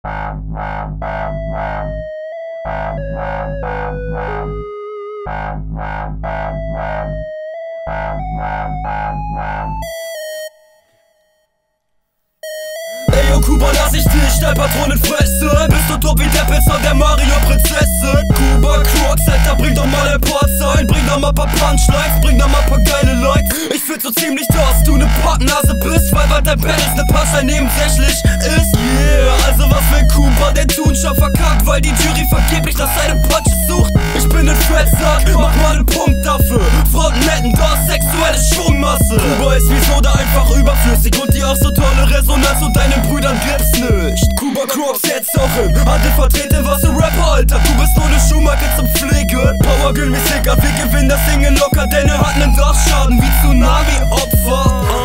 Eyo Kuba, lass ich dich Steilpatronen fressen. Bist du tot wie der Pizza der Mario-Prinzessin? Kuba Crocs, Alter, bring doch mal ein paar Zeilen. Bring doch mal paar Punchlines, bring doch mal paar geile Likes. Ich fühl so ziemlich, dass du ne Pappnase bist, weil dein Penis ne Passei nebensächlich ist. Yeah, also was will Kuba denn tun? Schon verkackt, weil die Jury vergeblich nach seinem Punches sucht. Ich bin ein Fettsack, mach mal einen Punkt dafür. Fronten netten, da sexuelle Schwungmasse. Kuba ist wie Soda einfach überflüssig und die auch so tolle Resonanz und deinen Brüdern gibt's nicht. Kuba Crocs jetzt auch im Handel vertreten, was ein Rapper, Alter. Du bist nur ne Schuhmarke zum Pflegen. Powergirl wie Sicker, wir gewinnen das Ding locker, denn er hat nen Dachschaden wie Tsunami-Opfer.